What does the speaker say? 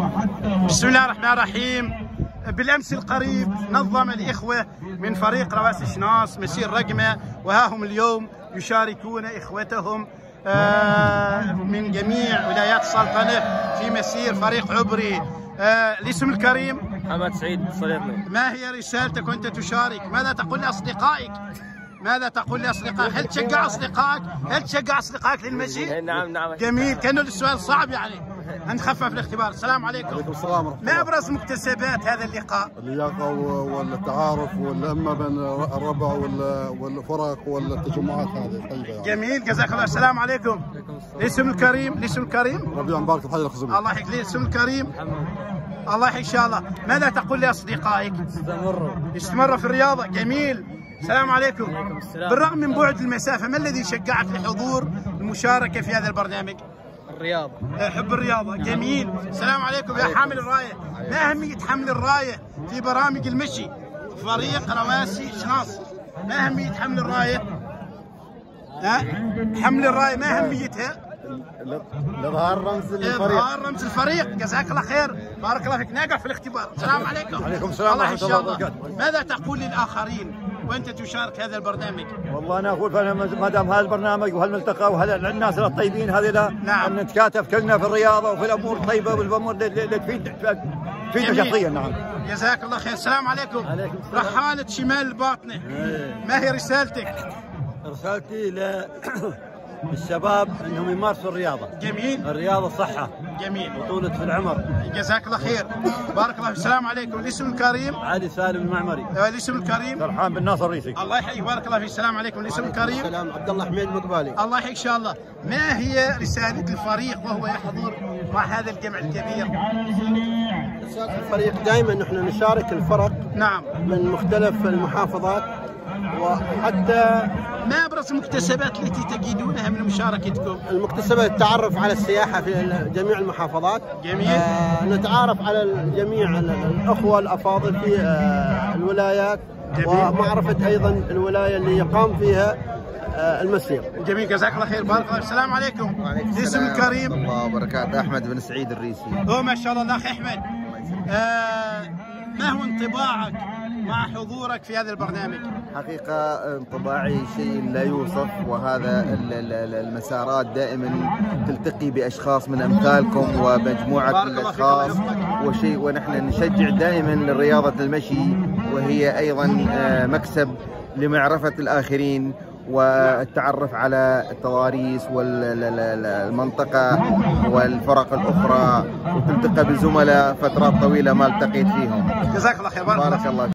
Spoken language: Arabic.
بسم الله الرحمن الرحيم. بالامس القريب نظم الاخوه من فريق رواسي شناص مسير رقمه، وها هم اليوم يشاركون اخوتهم من جميع ولايات السلطنه في مسير فريق عبري. الاسم الكريم محمد سعيد صليطني. ما هي رسالتك وانت تشارك؟ ماذا تقول لاصدقائك؟ ماذا تقول لاصدقائك؟ هل تشجع اصدقائك؟ هل تشجع اصدقائك للمشي؟ نعم. جميل. كانه السؤال صعب يعني. نخفف الاختبار. السلام عليكم. وعليكم السلام ورحمة الله. ما ابرز مكتسبات هذا اللقاء؟ اللياقة والتعارف والأمة بين الربع والفرق والتجمعات هذه طيبة يعني. جميل، جزاك الله. السلام عليكم. الاسم الكريم؟ الاسم الكريم؟ ربيع مبارك الحي الخزمي. الله يحييك. الاسم الكريم؟ الله يحييك ان شاء الله. ماذا تقول لاصدقائك؟ استمروا في الرياضة. جميل. السلام عليكم. بالرغم من بعد المسافة، ما الذي شجعك لحضور المشاركة في هذا البرنامج؟ الرياضة. حب الرياضة. جميل. السلام عليكم يا حامل الراية. ما أهمية حمل الراية في برامج المشي؟ فريق رواسي شناص، ما أهمية حمل الراية؟ حمل الراية ما أهميتها؟ لإظهار رمز الفريق. إظهار رمز الفريق. جزاك الله خير. بارك الله فيك. ناجح في الاختبار. السلام عليكم. وعليكم السلام الله ورحمة الله وبركاته. ماذا تقول للآخرين وأنت تشارك هذا البرنامج؟ والله انا اقول ما دام هذا البرنامج وهالملتقى وهالناس الطيبين هذول، نعم، نتكاتف كلنا في الرياضه وفي الامور الطيبه والامور اللي تفيدنا شخصيا. نعم. جزاك الله خير. السلام عليكم. رحالة شمال الباطنة، ما هي رسالتك؟ رسالتي للشباب انهم يمارسوا الرياضه. جميل. الرياضه صحه. جميل. وطولة في العمر. جزاك الله خير. بارك الله فيك. السلام عليكم. الاسم الكريم؟ علي سالم المعمري. الاسم الكريم؟ فرحان بن ناصر الريسي. الله يحييك. بارك الله فيك. السلام عليكم. الاسم الكريم؟ السلام عبد الله حميد المقبالي. الله يحييك ان شاء الله. ما هي رسالة الفريق وهو يحضر مع هذا الجمع الكبير؟ رسالة الفريق دائما نحن نشارك الفرق، نعم، من مختلف المحافظات، وحتى ما ابرز المكتسبات التي تجدونها من مشاركتكم؟ المكتسبات التعرف على السياحة في جميع المحافظات. جميل. نتعرف على جميع الأخوة الأفاضل في الولايات. جميل. ومعرفة أيضا الولاية اللي يقام فيها المسير. جميل، جزاك الله خير. بارك الله. السلام عليكم. الاسم الكريم؟ الله وبركاته. احمد بن سعيد الريسي. ما شاء الله. الاخ احمد، ما هو انطباعك مع حضورك في هذا البرنامج؟ حقيقة انطباعي شيء لا يوصف، وهذا المسارات دائما تلتقي بأشخاص من أمثالكم ومجموعة من الأشخاص ونحن نشجع دائما لرياضة المشي، وهي أيضا مكسب لمعرفة الآخرين والتعرف على التضاريس والمنطقة والفرق الأخرى، وتلتقى بزملاء فترات طويلة ما التقيت فيهم. جزاك الله خير. بارك الله.